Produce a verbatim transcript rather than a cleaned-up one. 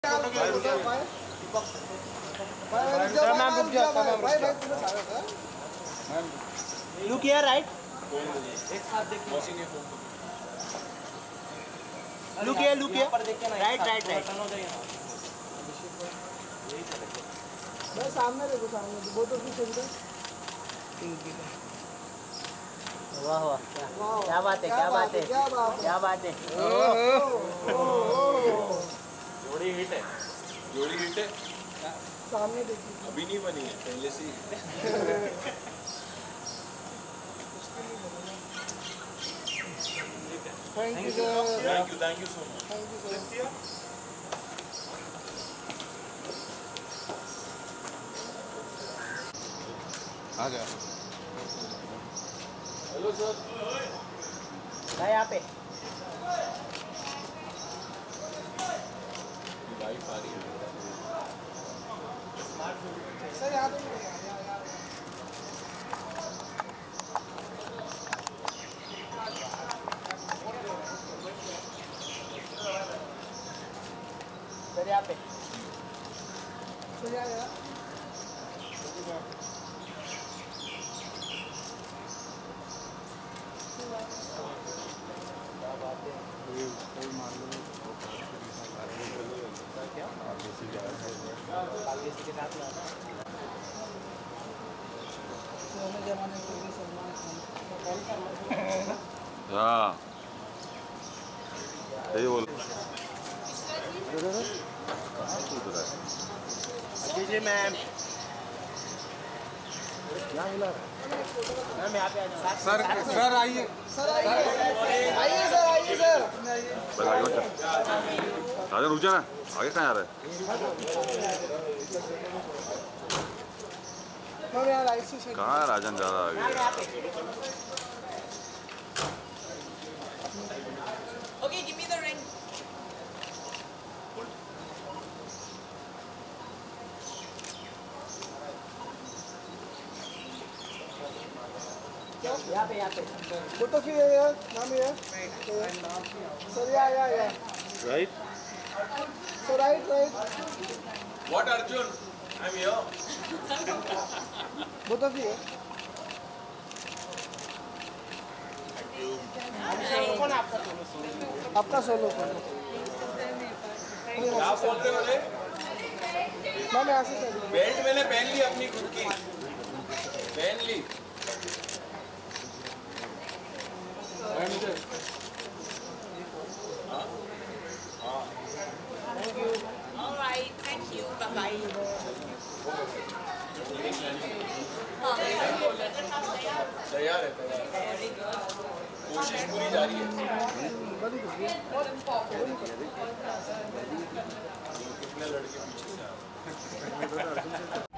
Look here, right? Look here, look here. Right, right, right. सामने देखो, सामने बहुत अच्छी सेंटर। वाह वाह, क्या बात है, क्या बात है, क्या बात है। जोड़ी हिट है, जोड़ी हिट है। सामने देखिए। अभी नहीं बनी है, पहले से ही। Thank you sir. Thank you, thank you so much. Thank you sir. आ गया। Hello sir. है यहाँ पे। वाइफ आ रही है। सर यहाँ पे। सर यहाँ पे। सर यहाँ हाँ सही बोल। जी जी मैम। मैम यहाँ पे आ जाओ। सर सर आइए, सर आइए, आइए सर, आइए सर। राजन रुक जाना, आगे कहाँ आ रहा है? मैम यहाँ राइट से कहाँ है राजन जा रहा है आगे? Okay, give me the ring. यहाँ पे, यहाँ पे। फोटो की है यार, नाम है सर। या या या right sir, right right. What Arjun, I am here. Photo की है। कौन आपका सोलो? आपका सोलो कौन? क्या बोलते हो रे? मैम यहाँ से सर। बेल्ट मैंने पहन ली अपनी खुद की, पहन ली। All right, thank you. Bye bye. तैयार है, तैयार है। कोशिश पूरी जारी है। कितने लड़के पीछे से आ रहे हैं।